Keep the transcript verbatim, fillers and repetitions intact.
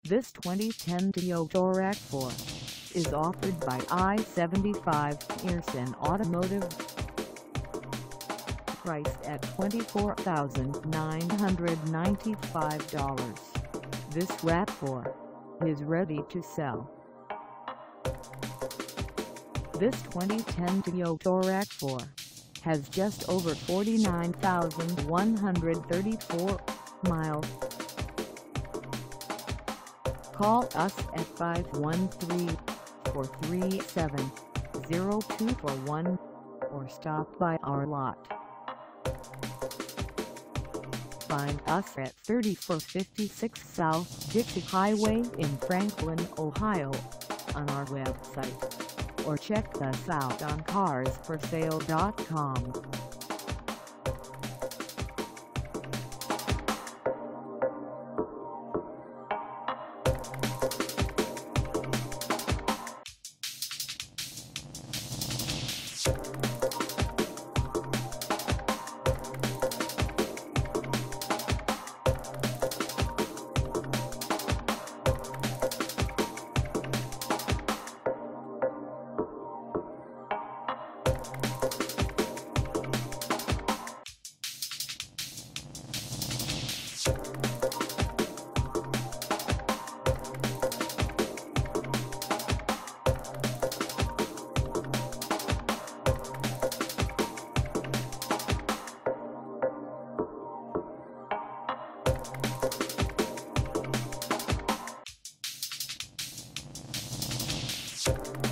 This twenty ten Toyota RAV four is offered by I seventy-five Pierson Automotive. Priced at twenty-four thousand nine hundred ninety-five dollars, this RAV four is ready to sell. This twenty ten Toyota RAV four has just over forty-nine thousand one hundred thirty-four miles. Call us at five one three, four three seven, zero two four one or stop by our lot. Find us at thirty-four fifty-six South Dixie Highway in Franklin, Ohio, on our website, or check us out on cars for sale dot com. You